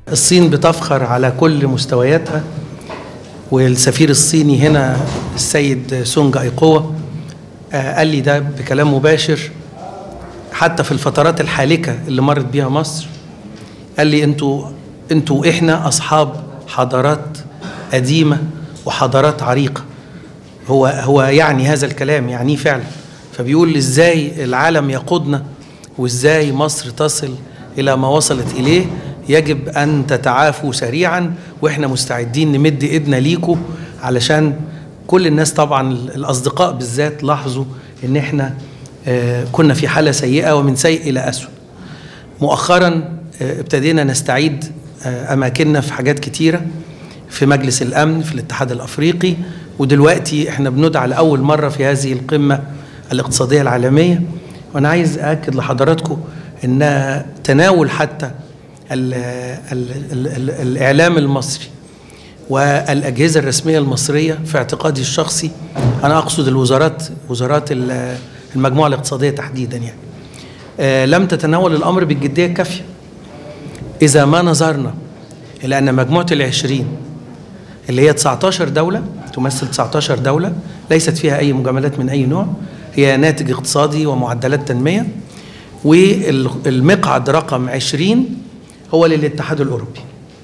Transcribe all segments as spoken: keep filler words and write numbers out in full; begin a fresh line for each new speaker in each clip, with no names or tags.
الصين بتفخر على كل مستوياتها، والسفير الصيني هنا السيد سونج أيقوة قال لي ده بكلام مباشر حتى في الفترات الحالكة اللي مرت بيها مصر. قال لي انتوا انتوا احنا اصحاب حضارات قديمة وحضارات عريقة. هو هو يعني هذا الكلام يعنيه فعلا. فبيقول ازاي العالم يقودنا وازاي مصر تصل الى ما وصلت اليه. يجب ان تتعافوا سريعا واحنا مستعدين نمد ايدنا ليكم، علشان كل الناس طبعا الاصدقاء بالذات لاحظوا ان احنا كنا في حالة سيئة ومن سيء الى اسوء. مؤخرا ابتدينا نستعيد اماكننا في حاجات كتيرة، في مجلس الامن، في الاتحاد الافريقي، ودلوقتي احنا بندعى لاول مرة في هذه القمة الاقتصادية العالمية. وانا عايز اكد لحضراتكم ان تناول حتى ال ال ال ال الاعلام المصري والاجهزة الرسمية المصرية في اعتقادي الشخصي، انا اقصد الوزارات، وزارات المجموعة الاقتصادية تحديدا، يعني آه لم تتناول الامر بالجدية الكافية. اذا ما نظرنا الى ان مجموعة العشرين اللي هي تسعة عشر دولة تمثل تسعة عشر دولة ليست فيها اي مجاملات من اي نوع، هي ناتج اقتصادي ومعدلات تنمية، والمقعد رقم عشرين هو للاتحاد الاوروبي.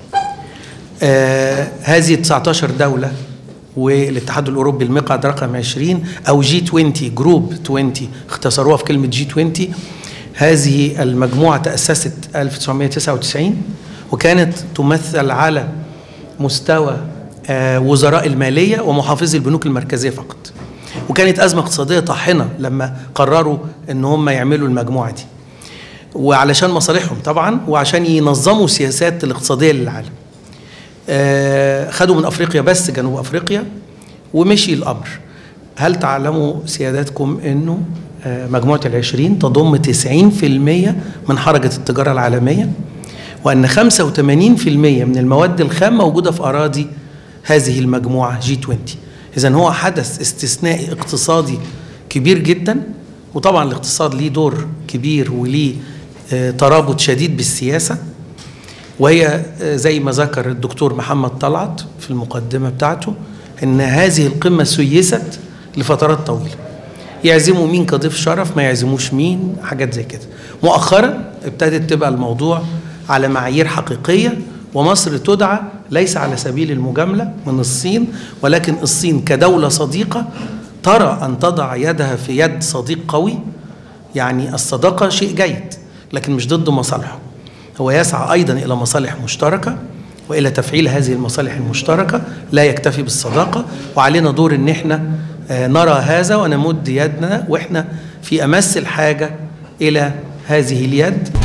آه هذه تسعة عشر دولة والاتحاد الاوروبي المقعد رقم عشرين او جي عشرين، جروب عشرين اختصروها في كلمة جي عشرين. هذه المجموعة تأسست ألف وتسعمائة وتسعة وتسعين وكانت تمثل على مستوى آه وزراء المالية ومحافظي البنوك المركزية فقط. وكانت أزمة اقتصادية طاحنة لما قرروا ان هم يعملوا المجموعة دي، وعلشان مصالحهم طبعا وعشان ينظموا السياسات الاقتصادية للعالم. آه خدوا من أفريقيا بس، جنوب أفريقيا، ومشي الأمر. هل تعلموا سياداتكم أنه آه مجموعة العشرين تضم تسعين في المئة من حركة التجارة العالمية، وأن خمسة وثمانين في المئة من المواد الخام موجودة في أراضي هذه المجموعة جي عشرين؟ إذن هو حدث استثنائي اقتصادي كبير جدا. وطبعا الاقتصاد ليه دور كبير وليه آه ترابط شديد بالسياسة، وهي زي ما ذكر الدكتور محمد طلعت في المقدمة بتاعته ان هذه القمة سيست لفترات طويلة. يعزموا مين كضيف شرف، ما يعزموش مين، حاجات زي كده. مؤخرا ابتدت تبقى الموضوع على معايير حقيقية، ومصر تدعى ليس على سبيل المجاملة من الصين، ولكن الصين كدولة صديقة ترى أن تضع يدها في يد صديق قوي. يعني الصداقة شيء جيد لكن مش ضد مصالحه، هو يسعى أيضا إلى مصالح مشتركة وإلى تفعيل هذه المصالح المشتركة، لا يكتفي بالصداقة. وعلينا دور إن احنا نرى هذا ونمد يدنا وإحنا في أمس الحاجة إلى هذه اليد.